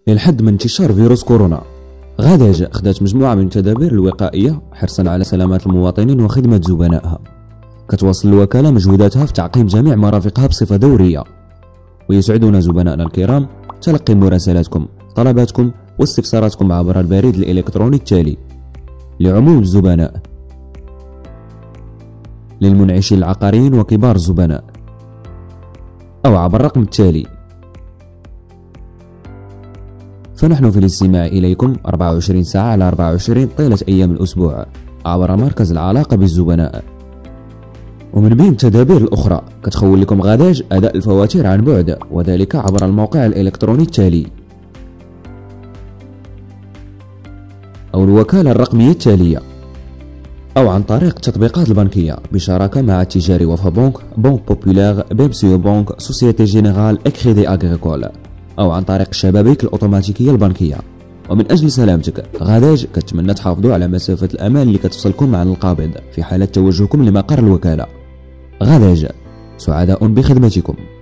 للحد من انتشار فيروس كورونا، غاداج خدات مجموعة من التدابير الوقائية حرصا على سلامة المواطنين وخدمة زبنائها. كتواصل الوكالة مجهوداتها في تعقيم جميع مرافقها بصفة دورية، ويسعدنا زبنائنا الكرام تلقي مراسلاتكم، طلباتكم واستفساراتكم عبر البريد الإلكتروني التالي: لعموم الزبناء، للمنعشين العقاريين وكبار الزبناء، أو عبر الرقم التالي. فنحن في الاستماع إليكم 24 ساعة على 24 طيلة أيام الأسبوع عبر مركز العلاقة بالزبناء. ومن بين التدابير الأخرى كتخول لكم غاداج أداء الفواتير عن بعد، وذلك عبر الموقع الإلكتروني التالي أو الوكالة الرقمية التالية، أو عن طريق التطبيقات البنكية بشراكة مع التجاري وفا بنك، بنك بوبولار، بيمسيو بنك، سوسيتي جينيرال، إكريدي أغريكول، أو عن طريق الشبابيك الأوتوماتيكية البنكية. ومن أجل سلامتك، غاداج كتمنى تحافظوا على مسافة الأمان اللي كتفصلكم عن القابض في حالة توجهكم لمقر الوكالة. غاداج، سعداء بخدمتكم.